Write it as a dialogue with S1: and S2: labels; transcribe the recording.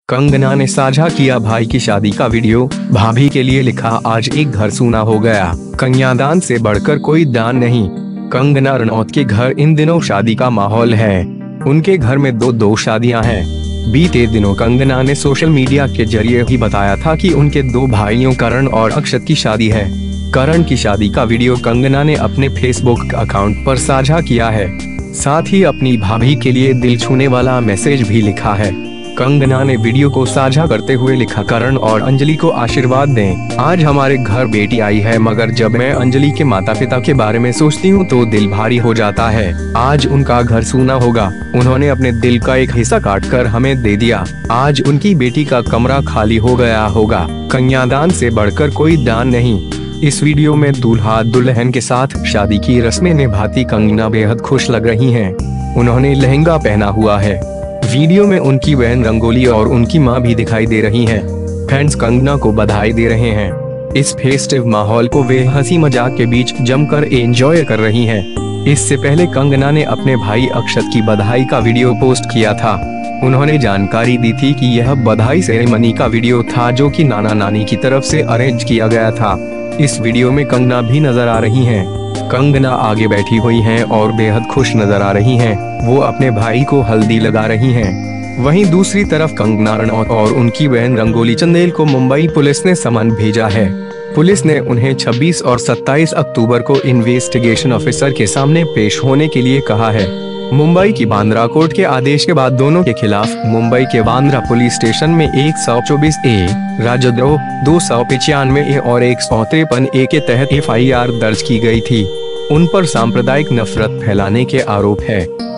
S1: कंगना ने साझा किया भाई की शादी का वीडियो। भाभी के लिए लिखा, आज एक घर सूना हो गया, कन्यादान से बढ़कर कोई दान नहीं। कंगना रनौत के घर इन दिनों शादी का माहौल है। उनके घर में दो शादियां हैं। बीते दिनों कंगना ने सोशल मीडिया के जरिए ही बताया था कि उनके दो भाइयों करण और अक्षत की शादी है। करण की शादी का वीडियो कंगना ने अपने फेसबुक अकाउंट पर साझा किया है। साथ ही अपनी भाभी के लिए दिल छूने वाला मैसेज भी लिखा है। कंगना ने वीडियो को साझा करते हुए लिखा, करण और अंजलि को आशीर्वाद दें। आज हमारे घर बेटी आई है, मगर जब मैं अंजलि के माता पिता के बारे में सोचती हूँ तो दिल भारी हो जाता है। आज उनका घर सूना होगा। उन्होंने अपने दिल का एक हिस्सा काटकर हमें दे दिया। आज उनकी बेटी का कमरा खाली हो गया होगा। कन्यादान से बढ़कर कोई दान नहीं। इस वीडियो में दूल्हा दुल्हन के साथ शादी की रस्में निभाती कंगना बेहद खुश लग रही हैं। उन्होंने लहंगा पहना हुआ है। वीडियो में उनकी बहन रंगोली और उनकी मां भी दिखाई दे रही हैं। फैंस कंगना को बधाई दे रहे हैं। इस फेस्टिव माहौल को वे हंसी मजाक के बीच जमकर एंजॉय कर रही हैं। इससे पहले कंगना ने अपने भाई अक्षत की बधाई का वीडियो पोस्ट किया था। उन्होंने जानकारी दी थी कि यह बधाई सेरेमनी का वीडियो था, जो कि नाना नानी की तरफ से अरेंज किया गया था। इस वीडियो में कंगना भी नजर आ रही हैं। कंगना आगे बैठी हुई हैं और बेहद खुश नजर आ रही हैं। वो अपने भाई को हल्दी लगा रही हैं। वहीं दूसरी तरफ कंगना रनौत और उनकी बहन रंगोली चंदेल को मुंबई पुलिस ने समन भेजा है। पुलिस ने उन्हें 26 और 27 अक्टूबर को इन्वेस्टिगेशन ऑफिसर के सामने पेश होने के लिए कहा है। मुंबई की बांद्रा कोर्ट के आदेश के बाद दोनों के खिलाफ मुंबई के बांद्रा पुलिस स्टेशन में 124A, राजद्रोह 295A और 153A के तहत FIR दर्ज की गई थी। उन पर सांप्रदायिक नफरत फैलाने के आरोप है।